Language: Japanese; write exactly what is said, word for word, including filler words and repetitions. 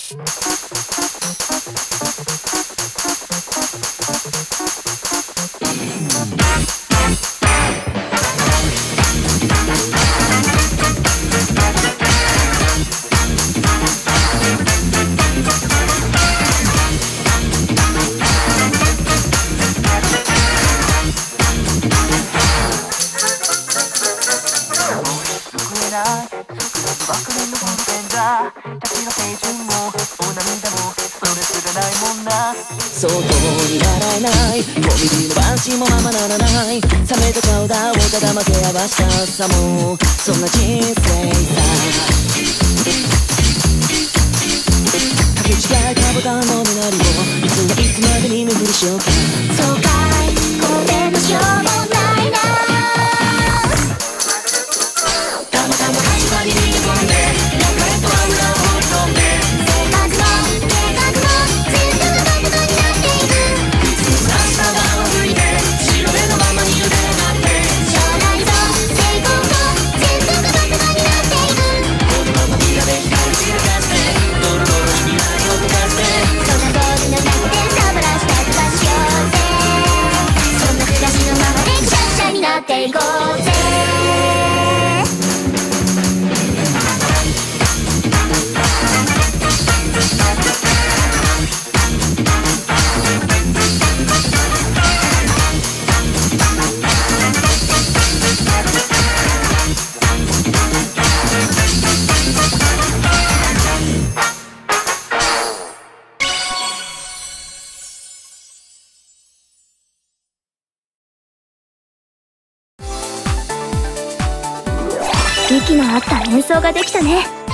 相当に笑えないごミリのバンチもままならない冷めた顔だをただ負け合わしたさもそんな人生さかけ違えたボタンの身なりをいつはいつまでに巡りしようかそうかいこれのしようもないなたまたま始まりに飛んで流れとは裏を放り込んで生活の計画も全部がバカバカになっていくいつもさした場を吹いて白目のままに茹で上がって将来と成功と全部がバカバカになっていくこのままビラで光散らかしてドロドロに未来を溶かしてそんな通りの中でサバラしたくはしようぜそんな暮らしのままでくしゃくしゃになっていこうぜ息の合った演奏ができたね。